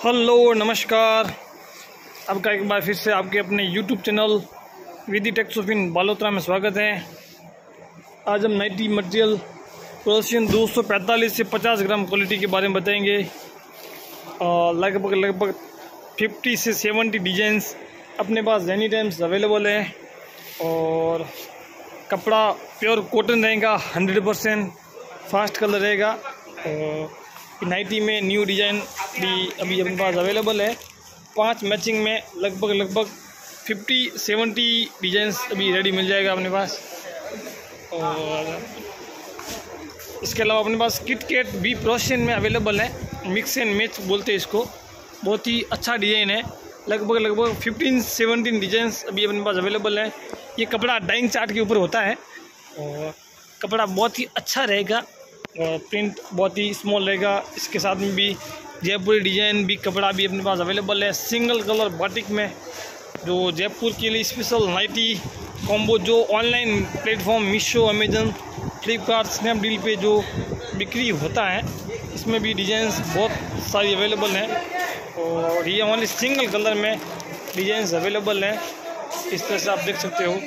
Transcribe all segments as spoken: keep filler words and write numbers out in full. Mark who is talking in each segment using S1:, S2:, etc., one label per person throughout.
S1: Hello नमस्कार, आपका एक बार फिर से आपके अपने YouTube channel Vidhi Texofin Balotra में स्वागत है। आज हम नाइटी मटेरियल प्रोशियन दो सौ पैंतालीस से पचास ग्राम क्वालिटी के बारे में बताएंगे। और लगभग लगभग पचास से सत्तर डिजाइंस अपने पास एनी टाइम्स अवेलेबल है और कपड़ा प्योर कॉटन रहेगा, हंड्रेड परसेंट फास्ट कलर रहेगा। और नाइटी में न्यू डिज़ाइन भी अभी अपने पास अवेलेबल है। पांच मैचिंग में लगभग लगभग पचास सत्तर डिजाइंस अभी रेडी मिल जाएगा अपने पास। और इसके अलावा अपने पास किट कैट भी प्रोशियन में अवेलेबल है, मिक्स एंड मैच बोलते हैं इसको। बहुत ही अच्छा डिज़ाइन है, लगभग लगभग पंद्रह सत्रह डिजाइंस अभी अपने पास अवेलेबल है। ये कपड़ा डाइंग चार्ट के ऊपर होता है और कपड़ा बहुत ही अच्छा रहेगा और प्रिंट बहुत ही स्मॉल रहेगा। इसके साथ में भी जयपुरी डिज़ाइन भी कपड़ा भी अपने पास अवेलेबल है, सिंगल कलर बाटिक में, जो जयपुर के लिए स्पेशल नाइटी कॉम्बो जो online platform Meesho, Amazon, Flipkart, Snapdeal पे जो बिक्री होता है, इसमें भी डिज़ाइंस बहुत सारी अवेलेबल हैं। और ये ओनली सिंगल कलर में डिज़ाइंस अवेलेबल हैं, इस तरह से आप देख सकते हो।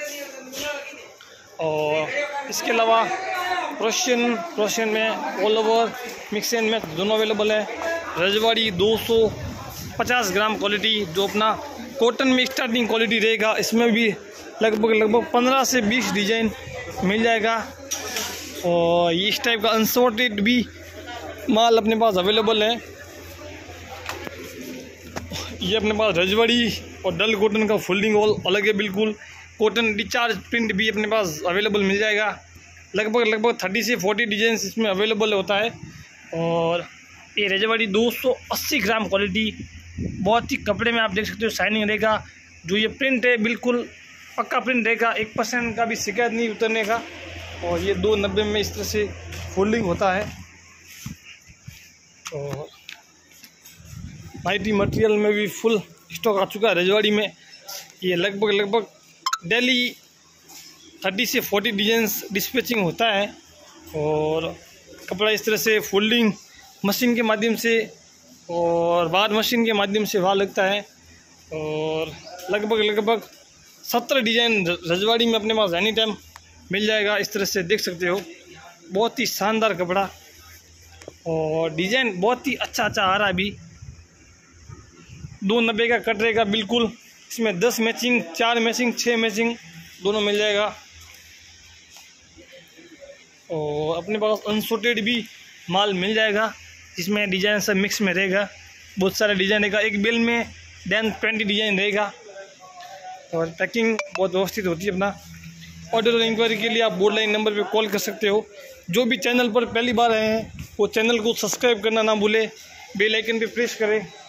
S1: और इसके अलावा प्रोशियन प्रोशियन में all over mix and match दोनों अवेलेबल है। रजवाड़ी दो सौ पचास ग्राम क्वालिटी जो अपना कॉटन में स्टार्टिंग क्वालिटी रहेगा, इसमें भी लगभग लगभग पंद्रह से बीस डिज़ाइन मिल जाएगा। और इस टाइप का अनसॉर्टेड भी माल अपने पास अवेलेबल है। ये अपने पास रजवाड़ी और डल कॉटन का फोल्डिंग वॉल अलग है बिल्कुल। कॉटन डिचार्ज प्रिंट भी अपने पास अवेलेबल मिल जाएगा। लगभग लगभग तीस से चालीस डिज़ाइन इसमें अवेलेबल होता है। और ये रजवाड़ी दो सौ अस्सी ग्राम क्वालिटी बहुत ही कपड़े में आप देख सकते हो शाइनिंग रहेगा। जो ये प्रिंट है बिल्कुल पक्का प्रिंट रहेगा, एक परसेंट का भी शिकायत नहीं उतरने का। और ये दो नब्बे में इस तरह से फोल्डिंग होता है। और नाइटी मटेरियल में भी फुल स्टॉक आ चुका है रजवाड़ी में। ये लगभग लगभग डेली तीस से चालीस डिजाइंस डिस्पैचिंग होता है और कपड़ा इस तरह से फोल्डिंग मशीन के माध्यम से और बाहर मशीन के माध्यम से वहाँ लगता है। और लगभग लगभग सत्तर डिजाइन रजवाड़ी में अपने पास एनी टाइम मिल जाएगा, इस तरह से देख सकते हो। बहुत ही शानदार कपड़ा और डिज़ाइन बहुत ही अच्छा अच्छा आ रहा है। अभी दो नब्बे का कट रहेगा बिल्कुल। इसमें दस मैचिंग, चार मैचिंग, छः मैचिंग दोनों मिल जाएगा। और अपने पास अनसॉर्टेड भी माल मिल जाएगा, जिसमें डिज़ाइन सब मिक्स में रहेगा। बहुत सारे डिज़ाइन रहेगा, एक बेल में दैन ट्वेंटी डिज़ाइन रहेगा। और पैकिंग बहुत व्यवस्थित होती है। अपना ऑर्डर और इंक्वायरी के लिए आप बोर्ड लाइन नंबर पे कॉल कर सकते हो। जो भी चैनल पर पहली बार आए हैं वो चैनल को सब्सक्राइब करना ना भूले, बेल आइकन पे प्रेस करें